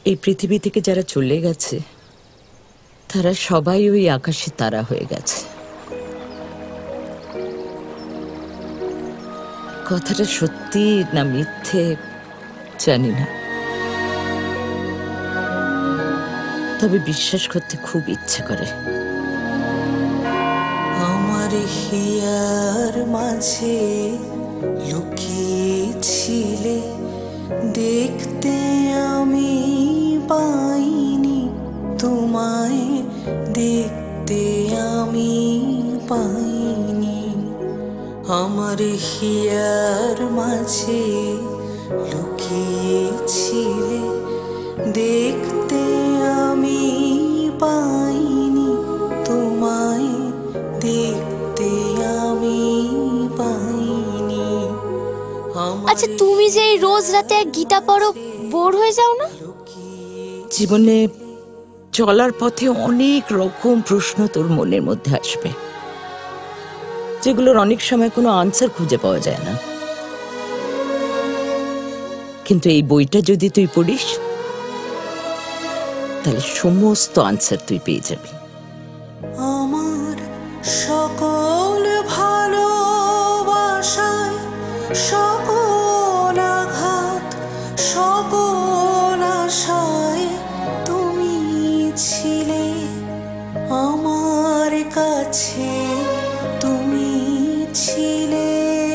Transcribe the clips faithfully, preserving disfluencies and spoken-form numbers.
এই পৃথিবী থেকে যারা চলে গেছে তারা সবাই ওই আকাশে তারা হয়ে গেছে। কথাটা সত্যি না মিথ্যে জানি না, তবে বিশ্বাস করতে খুব ইচ্ছে করে। আমার হিয়ার মাঝে লুকিয়েছিলে, দেখতে আমি পাইনি তোমায়, দেখতে আমি পাইনি। আমার হিয়ার মাঝে লুকিয়েছিলে, দেখতে আমি পাইনি তোমায়, দেখতে আমি পাইনি। আচ্ছা, তুমি যে এই রোজ রাতে এক গীতা পড়ো, বোর হয়ে যাও না? জীবনে চলার পথে অনেক রকম প্রশ্ন তোর মনের মধ্যে আসবে, যেগুলোর অনেক সময় কোনো আনসার খুঁজে পাওয়া যায় না। কিন্তু এই বইটা যদি তুই পড়িস তাহলে সমস্ত আনসার তুই পেয়ে যাবি। আমার সকল ভালোবাসায়, সকল আঘাত, সকল আশায় তুমি ছিলে আমার কাছে, তুমি ছিলে।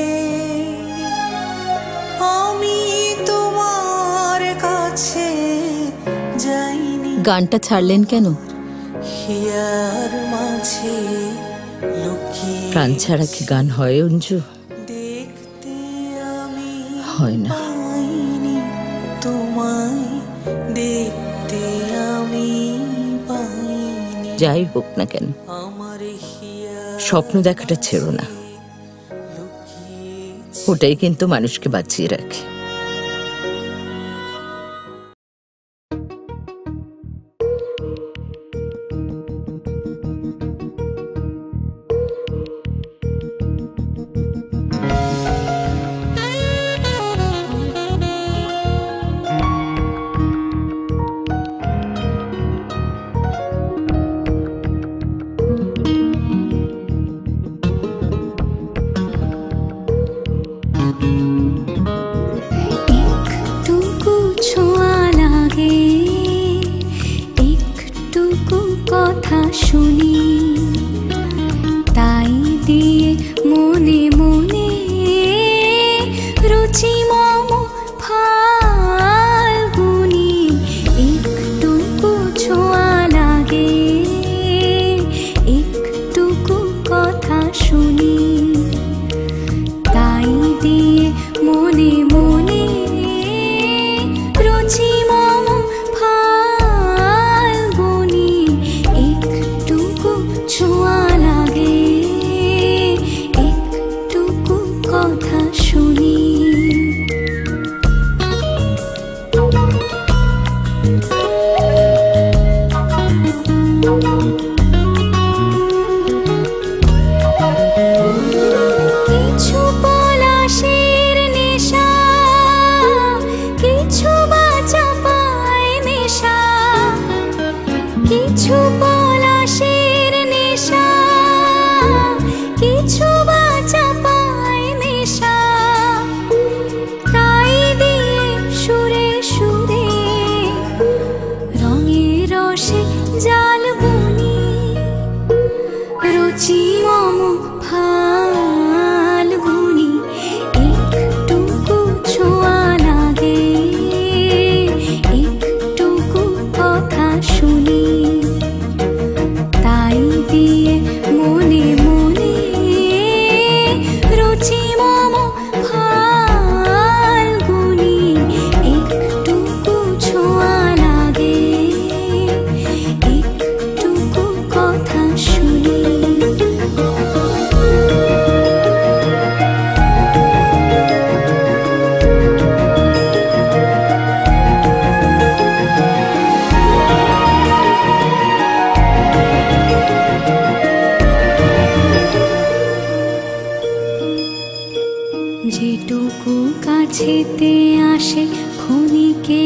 আমি তোমার কাছে যাইনি। গানটা ছাড়লেন কেন? হিয়ার মাঝে লুকিয়ে প্রাণ ছাড়া কি গান হয় অঞ্জু? দেখতে আমি হয় না। পাইনি তোমায়, দেখতে আমি পাইনি। যাই হোক না কেন, আমার হিয়ার স্বপ্ন দেখাটা ছেড়ো না, ওটাই কিন্তু মানুষকে বাঁচিয়ে রাখে।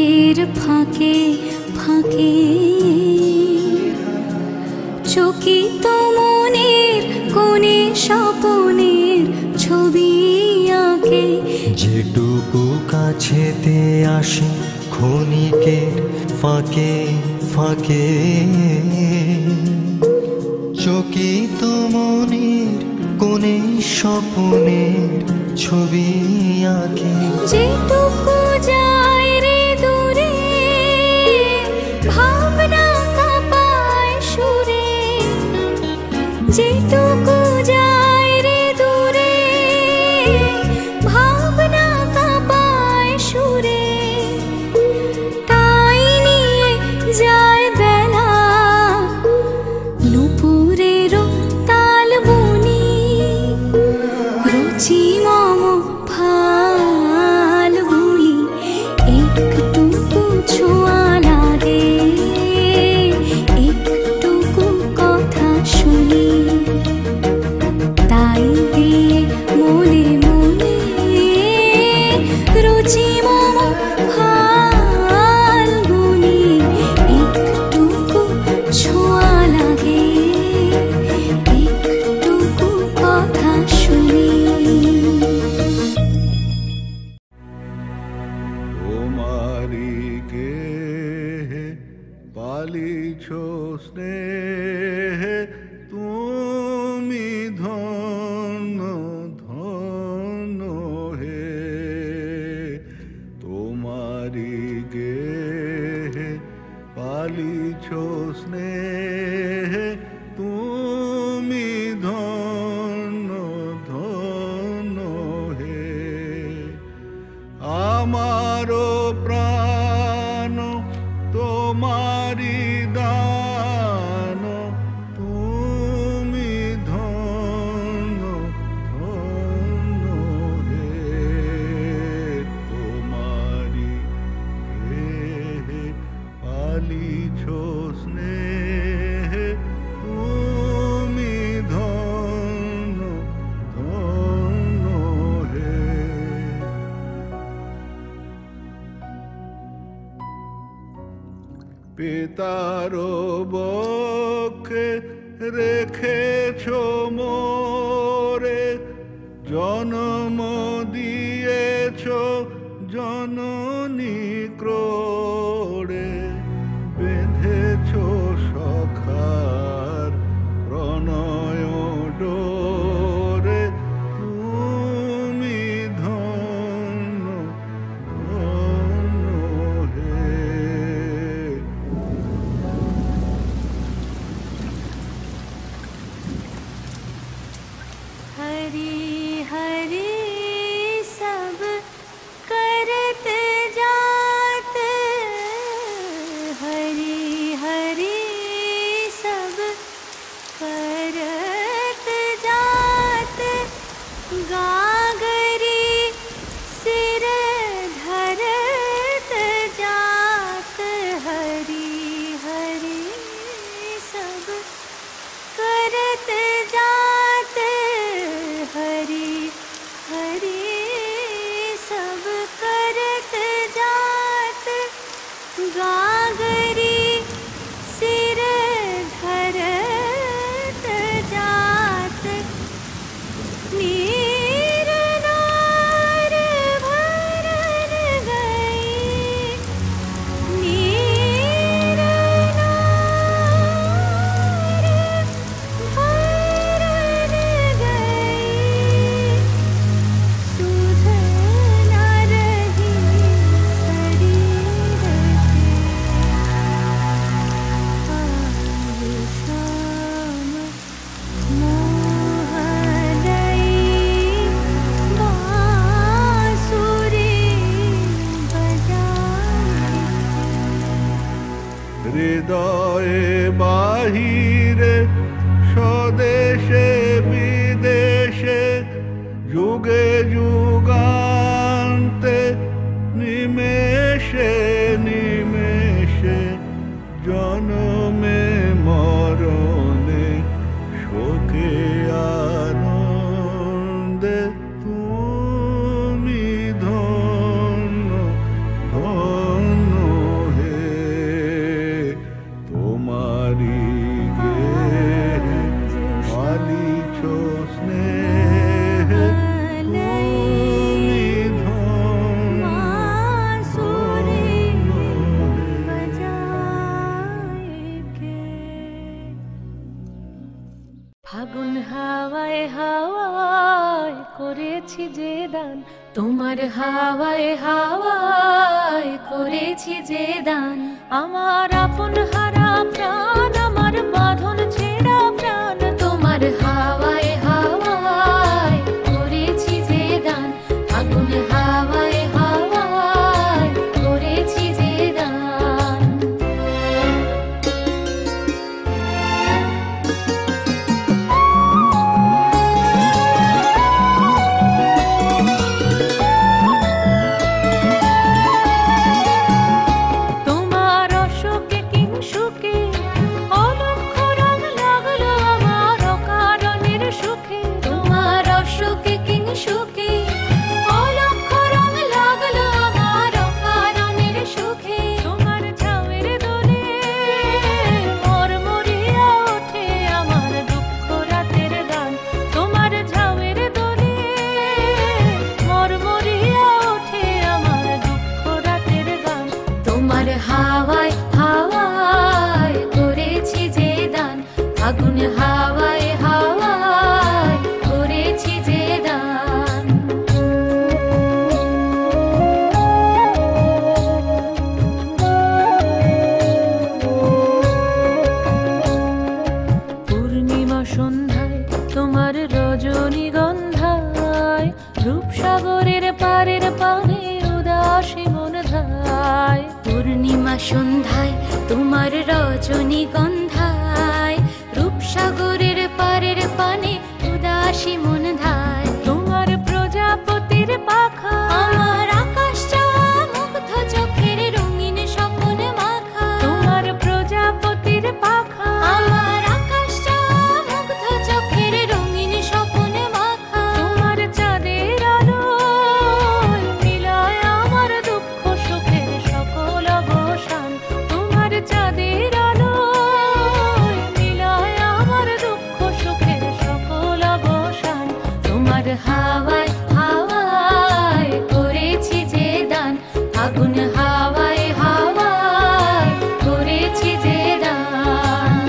চোখের ফাঁকে ফাঁকে চকিত মনের কোণে স্বপনের ছবি আঁকে। যেটুকু কাছেতে আসে ক্ষণিকের ফাঁকে ফাঁকে চকিত মনের কোণে স্বপনের ছবি আঁকে। যেটুকু যায় রে দূরে ভাবনা কাঁপায় সুরে, যেটুকু যায় রে দূরে ভাবনা কাঁপায় সুরে, তাই নিয়ে যায় বেলা নুপুরেরও তাল বনি। রুচি মম ফাল্গুনি একটুকু ছোঁয়া লাগে, একটুকু কথা শুনি, তাই দিয়ে মনে মনে রুচি মম ফাল্গুনি একটুকু ছোঁয়া লাগে, একটুকু কথা শুনি। তোমারিকে পালিছ স্নেহে তুমি ধন্য ধন্য হে। তোমারিকে পালিছ স্নেহে তুমি ধন্য ধন্য হে। আমারো প্রাণ তোমারি দান, তুমি ধন্য ধন্য হে। তোমারি হে পালিছ স্নেহে তুমি ধন্য ধন্য হে। পিতার বক্ষে রেখেছ মোরে, জন্ম দিয়েছ জননী ক্রোড়ে, বেঁধেছ সখার প্রণয় ডোরে, তুমি ধন্য ধন্য হে। हरि हरि सब करत जात, हरि हरि सब करत जात, गागरी सिर धरत जात, हरि हरि सब करत जात, हरि हरि सब करत जात, गागरी सिर धरत जात, नीर नार भरन गई, नीर नार भरन गई, सुध न रही शरीर के, आए शाम मोह दई बांसुरी बजाए। হৃদয়ে বাহিরে স্বদেশে বিদেশে যুগে যুগান্তে নিমেষে নিমেষে জনমে মরণে শোকে আনন্দে তুমি ধন্য ধন্য হাওয়ায় হাওয়ায় করেছি যে দান, তোমার হাওয়ায় হাওয়ায় করেছি যে দান। আমার আপন হারা প্রাণ, আমার বাঁধন ছেঁড়া প্রাণ, তোমার হাওয়ায় হাওয়ায় করেছি যে দান। আগুন হাওয়ায় হাওয়ায় করেছি যে দান। তোমার অশোকে কিংসুকে অলক্ষ রং লাগলো আমার অকারণের সুখে। তোমার অশোকে কিংসুকে অলক্ষ রং লাগলো আমার অকারণের সুখে। তোমার ঝাউয়ের দোলে মরমরিয়া ওঠে আমার দুঃখ রাতের গান। তোমার ঝাউয়ের দোলে মরমরিয়া ওঠে আমার দুঃখ রাতের গান। তোমার হাওয়ায় হাওয়ায় করেছি যে দান, আগুন হাওয়ায় হাওয়ায় করেছি যে দান। পূর্ণিমা সন্ধ্যায় তোমার রজনীগন্ধায় রূপসাগরের পারের পানে উদাসী মন ধায়। পূর্ণিমা সন্ধ্যায় তোমার রজনীগন্ধায় রূপসাগরের পারের পানে উদাসী মন ধায়। তোমার প্রজাপতির পাখা আমার আকাশ চাওয়া মুগ্ধ চোখের রঙিন স্বপ্ন মাখা। তোমার প্রজাপতির পাখা আমার আকাশ চাওয়া মুগ্ধ চোখের রঙিন স্বপ্ন মাখা। তোমার চাঁদের আলোয় মিলায় আমার দুঃখ সুখের সকল অবসান। তোমার চাঁদের আলোয় মিলায় আমার দুঃখ সুখের সকল অবসান। তোমার হাওয়ায় হাওয়ায় করেছি যে দান, আগুন হাওয়ায় হাওয়ায় করেছি যে দান।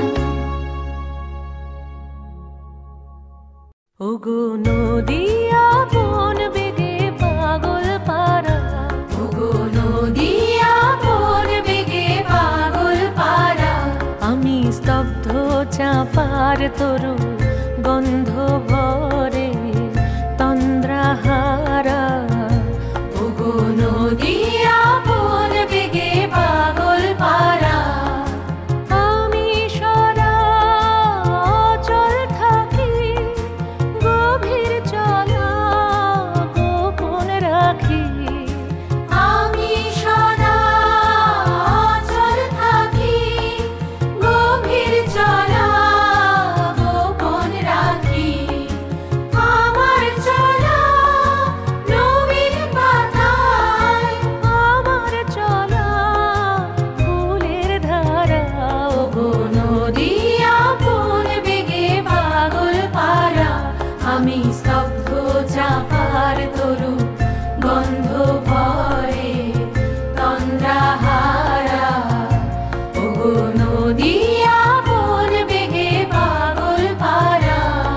ওগো নদিয়া বন বেগে পাগল পারা, ওগো নদিয়া বন বেগে পাগল পারা। আমি স্তব্ধ চাঁপার তরু গন্ধ ভরে তন্দ্রাহারা। ওগো নদিয়া বন বেগে পাগল পারা। আমি সদা অচল থাকি, গভীর চলা গোপন রাখি। আমি সদা অচল থাকি, গভীর চলা গোপন রাখি। আমার চলা নবীন পাতায়, আমার চলা ফুলের ধারা। ওগো নদিয়া বন বেগে পাগল পারা। আমি স্তব্ধ চাঁপার তরু গন্ধ ভরে তন্দ্রাহারা। ওগো নদিয়া বন বেগে পাগল পারা।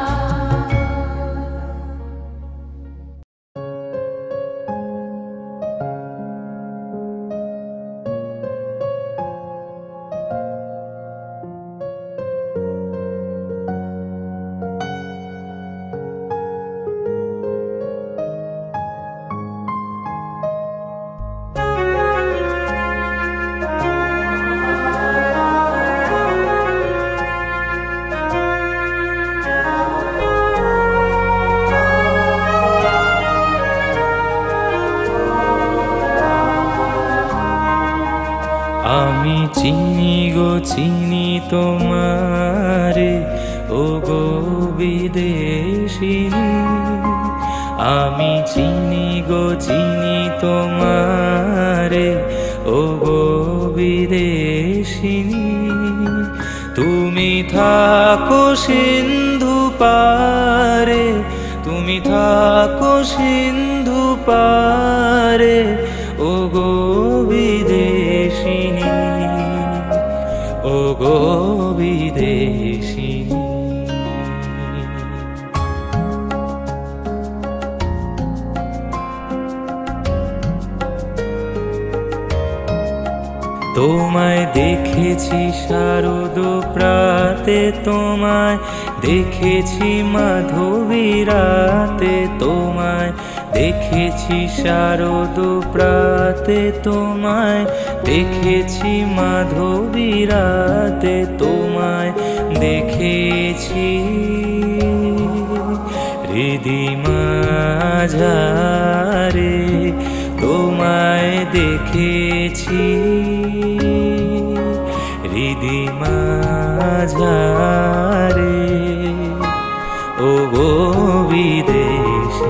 আমি চিনি গো চিনি তোমারে, ও গো বিদেশিনী। আমি চিনি গো চিনি তোমারে, ও গো বিদেশিনী। তুমি থাকো সিন্ধু পারে, তুমি থাকো সিন্ধু পারে, ও গো বিদেশিনী, ও গো বিদেশিনী। তোমায় দেখেছি শারদ প্রাতে, তোমায় দেখেছি মাধবী রাতে, তোমায় দেখেছি শারদ প্রাতে, তোমায় দেখেছি মাধবী রাতে, তোমায় দেখেছি হৃদি মাঝারে, তোমায় দেখেছি হৃদি মাঝারে, ও গো বিদেশী।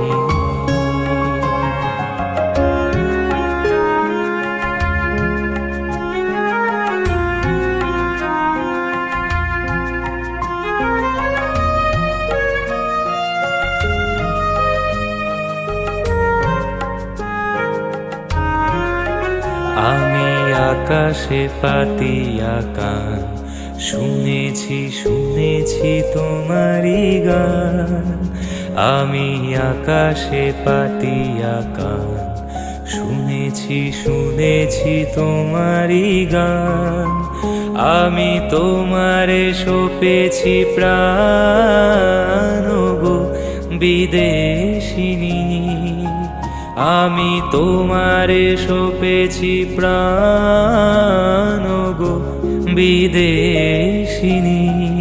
আমি আকাশে পাতিয়া কান, শুনেছি শুনেছি তোমারি গান। আমি আকাশে পাতিয়া কান, শুনেছি শুনেছি তোমারি গান। আমি তোমারে সপেছি প্রাণ গো বিদেশিনী, আমি তোমারে সপেছি প্রাণ গো বিদেশিনী।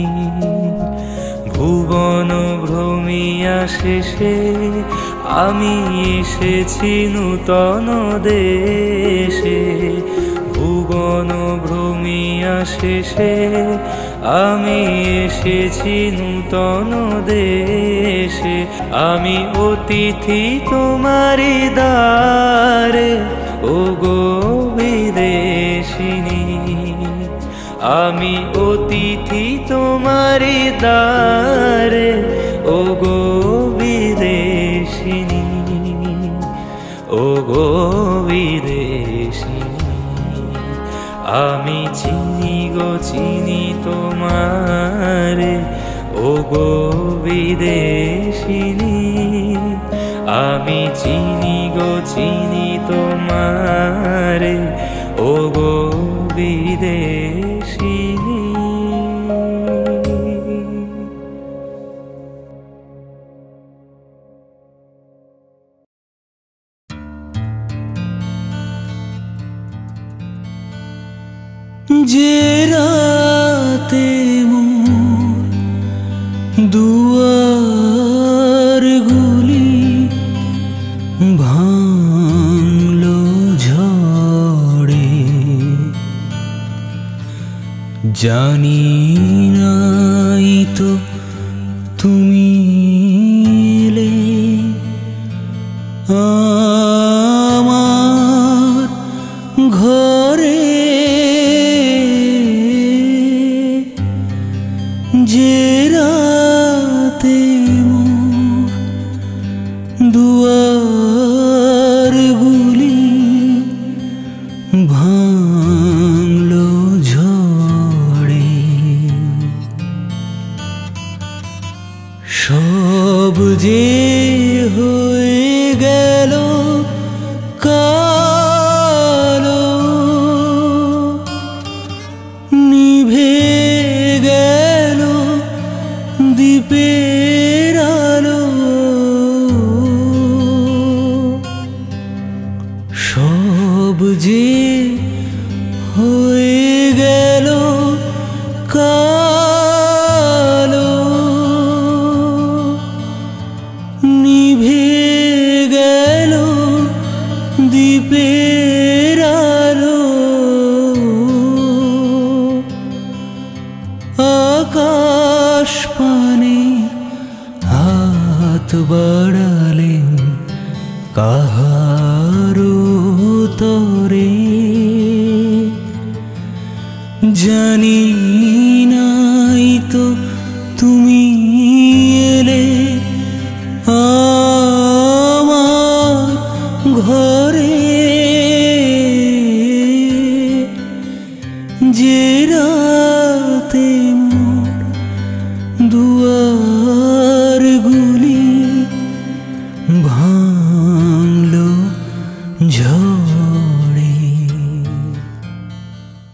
ভুবন ভ্রমিয়া শেষে আমি এসেছি নূতন দেশে, ভুবন ভ্রমিয়া শেষে আমি এসেছি নূতন দেশে। আমি অতিথি তোমারি দ্বারে, ও গো বিদেশিনী, আমি অতিথি তোমারি দ্বারে, ও গো বিদেশিনী, ও গো বিদেশিনী। আমি চিনি গো চিনি তোমারে, ও গো বিদেশিনী, আমি চিনি গো চিনি তোমারে, ও গো বিদেশিনী। যে রাতে মোর দুয়ারগুলি ভাঙলো ঝড়ে, জানি নাই তো তুমি এলে আমার ঘরে। যে রাতে মোর দুয়ারগুলি ভাঙলো ঝড়ে, সব যে হয়ে গেল কালো, নিভে গেল দীপের আলো, সব যে হয়ে গেল কালো, নিভে গেল দীপের আলো। আকাশ পানে হাত বাড়ালেন কাহারো তরে, জানি নাই তো তুমি এলে আমার ঘরে। যে রাতে মোর দুয়ারগুলি ভাঙলো ঝড়ে।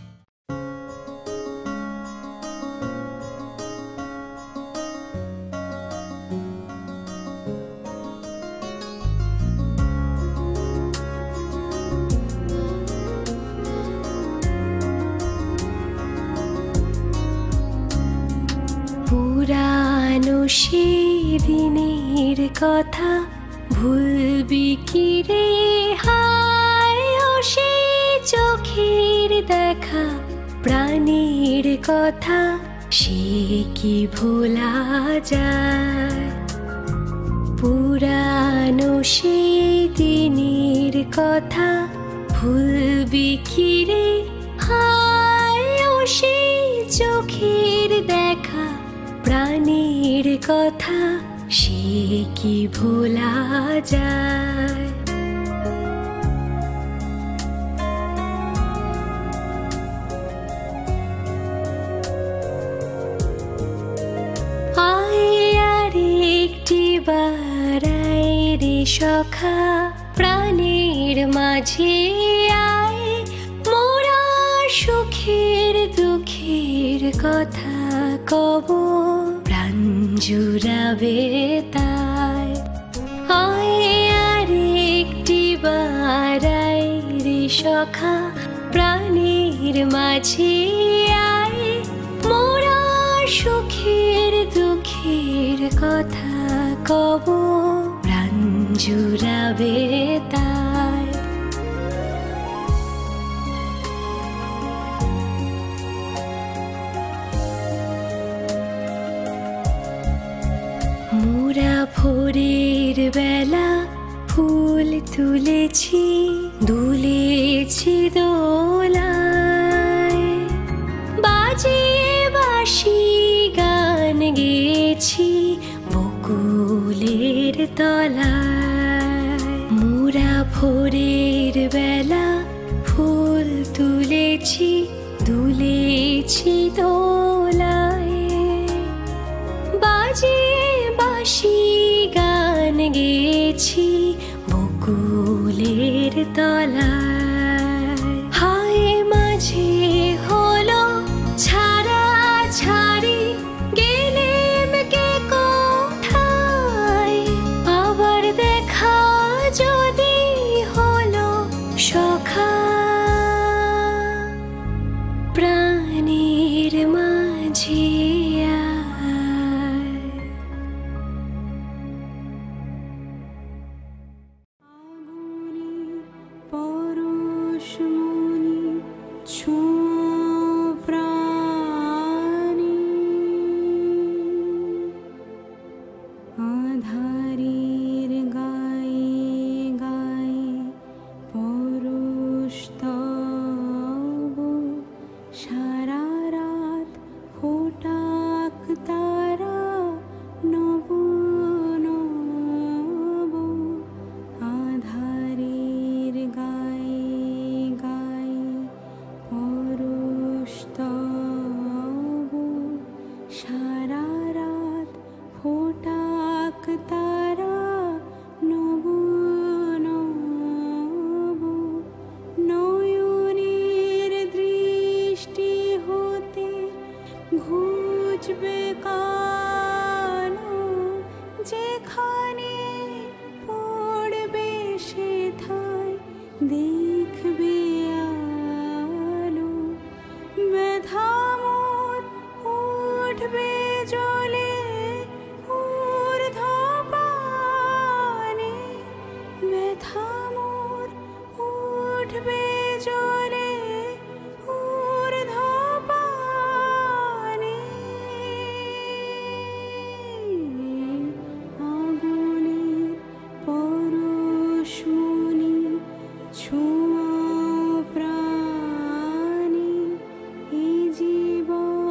পুরানো সেই দিনের কথা ভুলবি কি রে হায় ও সেই চোখের দেখা প্রাণীর কথা সে কি ভোলা যায় পুরানো সেই দিনের কথা ভুলবি কি রে হায় ও সেই চোখের দেখা প্রাণীর কথা সে কি ভোলা যায় আয় আর একটি বার আয় রে সখা প্রাণীর মাঝে আয় মোরা সুখের দুঃখের কথা কব প্রাণ জুড়াবে তাই আয় আর একটি বার আয় রে সখা প্রাণীর মাঝে আয় মোরা সুখের দুঃখের কথা কব প্রাণ জুড়াবে তাই মোরা ভোরের বেলা ফুল তুলেছি দুলেছি দোলায় বাজিয়ে বাঁশি গান গেয়েছি বকুলের তলায় মোরা ভোরের বেলা ফুল তুলেছি দুলেছি দোলায় বাজিয়ে বাঁশি গান গেয়েছি বকুলের তলায় হায় মাঝে হলো ছাড়া ছাড়ি গেলেম কে কোথায় আবার দেখা যদি হলো সখা প্রাণীর মাঝে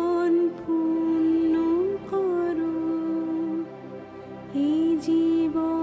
জীবন